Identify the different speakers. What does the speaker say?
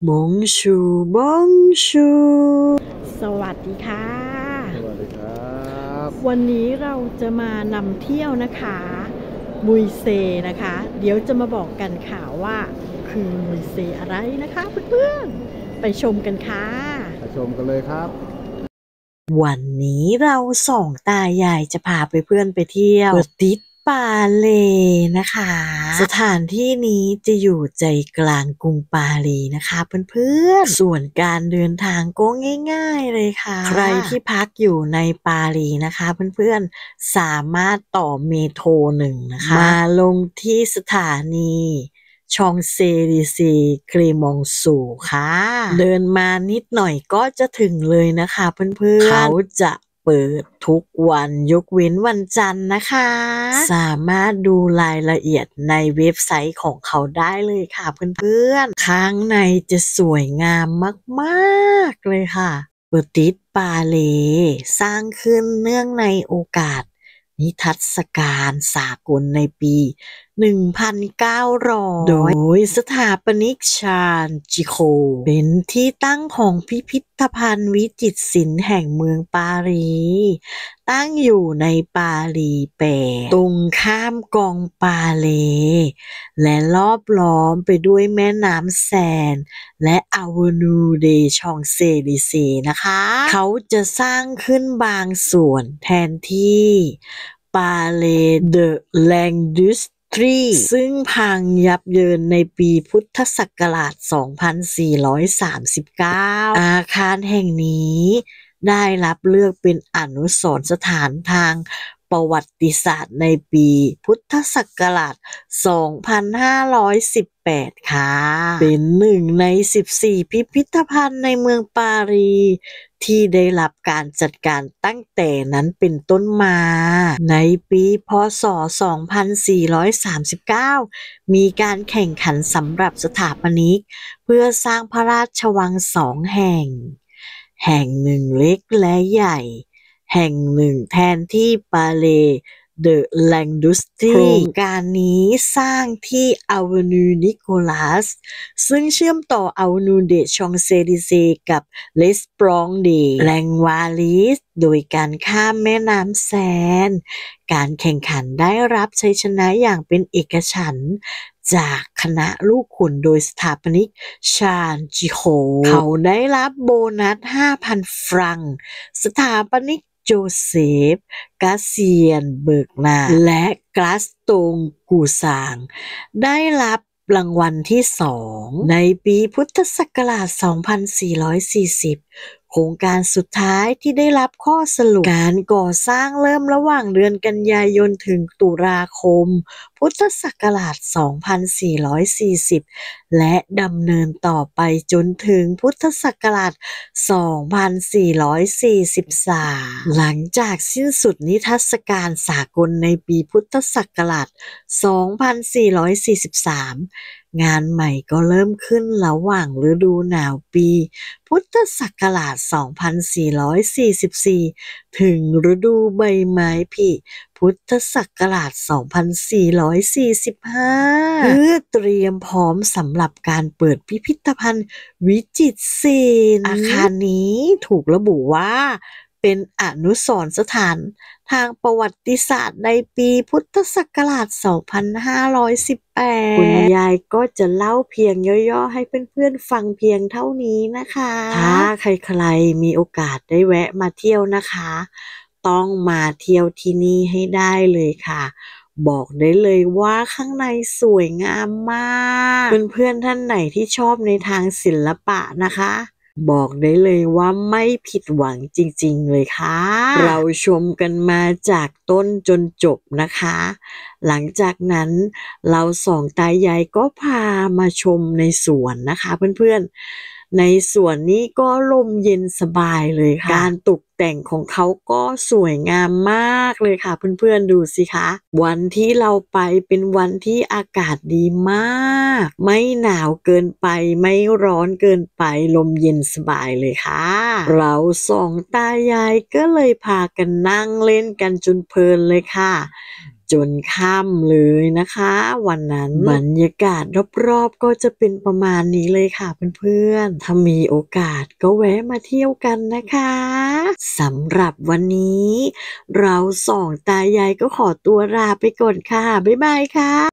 Speaker 1: บงชูบงชู
Speaker 2: สวัสดีค่ะ
Speaker 3: สวัสดีครับ
Speaker 2: วันนี้เราจะมานำเที่ยวนะคะมุยเซนะคะเดี๋ยวจะมาบอกกันค่ะว่าคือมุยเซอะไรนะคะเพื่อนๆไปชมกันค่ะ
Speaker 3: ไปชมกันเลยครับ
Speaker 1: วันนี้เราสองตายายจะพาเพื่อนไปเที่ยวเปอร์ติสปาเลนะคะสถานที่นี้จะอยู่ใจกลางกรุงปารีสนะคะเพื่อนๆส่วนการเดินทางก็ง่ายๆเลยค่ะใครที่พักอยู่ในปารีสนะคะเพื่อนๆสามารถต่อเมโทร1นะคะมาลงที่สถานีชองเซลิซีคลีมองซูค่ะเดินมานิดหน่อยก็จะถึงเลยนะคะเพื่อนๆเขาจะเปิดทุกวันยกเว้นวันจันทร์นะคะสามารถดูรายละเอียดในเว็บไซต์ของเขาได้เลยค่ะเพื่อนๆข้างในจะสวยงามมากๆเลยค่ะเปอร์ติสปาเลสร้างขึ้นเนื่องในโอกาสนิทรรศการสากลในปี 1,900 โดยสถาปนิกชาญจิโคเป็นที่ตั้งของพิพิธภัณฑ์วิจิตรศิลป์แห่งเมืองปารีสตั้งอยู่ในปารีสแปดตรงข้ามกองปาเลและรอบล้อมไปด้วยแม่น้ำแซนและอเวนูเดชองเซลิเซนะคะเขาจะสร้างขึ้นบางส่วนแทนที่ปาเลเดแลงดุสซึ่งพังยับเยินในปีพุทธศักราช 2439 อาคารแห่งนี้ได้รับเลือกเป็นอนุสรณ์สถานทางประวัติศาสตร์ในปีพุทธศักราช 2518 ค่ะ เป็นหนึ่งใน 14 พิพิธภัณฑ์ในเมืองปารีสที่ได้รับการจัดการตั้งแต่นั้นเป็นต้นมาในปีพ.ศ. 2439 มีการแข่งขันสำหรับสถาปนิกเพื่อสร้างพระราชวัง2 แห่งหนึ่งเล็กและใหญ่แห่งหนึ่งแทนที่ปาเลเดอะแลงดุสตรีโครงการนี้สร้างที่อเวนูนิโคลัสซึ่งเชื่อมต่ออเวนูเดชองเซลิเซกับเลสปรองเดแลงวาลิสโดยการข้ามแม่น้ำแซนการแข่งขันได้รับชัยชนะอย่างเป็นเอกฉันท์จากคณะลูกขุนโดยสถาปนิกชาญจิโคเขาได้รับโบนัส 5,000 ฟรังก์สถาปนิกโจเซฟกาเซียนเบิร์กนาและกาสตงกูซางได้รับรางวัลที่ 2 ในปีพุทธศักราช 2440 โครงการสุดท้ายที่ได้รับข้อสรุปการก่อสร้างเริ่มระหว่างเดือนกันยายนถึงตุลาคมพุทธศักราช 2440 และดำเนินต่อไปจนถึงพุทธศักราช 2443 หลังจากสิ้นสุดนิทรรศการสากลในปีพุทธศักราช 2443 งานใหม่ก็เริ่มขึ้นระหว่างฤดูหนาวปีพุทธศักราช 2444 ถึงฤดูใบไม้ผลิพุทธศักราช 2445 เพื่อเตรียมพร้อมสำหรับการเปิดพิพิธภัณฑ์วิจิตรศิลป์อาคารนี้ถูกระบุว่าเป็นอนุสรณ์สถานทางประวัติศาสตร์ในปีพุทธศักราช 2518 คุณยายก็จะเล่าเพียงย่อๆให้เพื่อนๆฟังเพียงเท่านี้นะคะ ถ้าใครๆมีโอกาสได้แวะมาเที่ยวนะคะต้องมาเที่ยวที่นี่ให้ได้เลยค่ะบอกได้เลยว่าข้างในสวยงามมากเพื่อนๆท่านไหนที่ชอบในทางศิลปะนะคะบอกได้เลยว่าไม่ผิดหวังจริงๆเลยค่ะเราชมกันมาจากต้นจนจบนะคะหลังจากนั้นเราสองตายายก็พามาชมในสวนนะคะเพื่อนๆในสวนนี้ก็ลมเย็นสบายเลยค่ะการตกแต่งของเขาก็สวยงามมากเลยค่ะเพื่อนๆดูสิคะวันที่เราไปเป็นวันที่อากาศดีมากไม่หนาวเกินไปไม่ร้อนเกินไปลมเย็นสบายเลยค่ะเราสองตายายก็เลยพากันนั่งเล่นกันจนเพลินเลยค่ะจนค่ำเลยนะคะ วันนั้นบรรยากาศรอบๆก็จะเป็นประมาณนี้เลยค่ะเพื่อนๆถ้ามีโอกาสก็แวะมาเที่ยวกันนะคะสำหรับวันนี้เราสองตายายก็ขอตัวลาไปก่อนค่ะบ๊ายบายค่ะ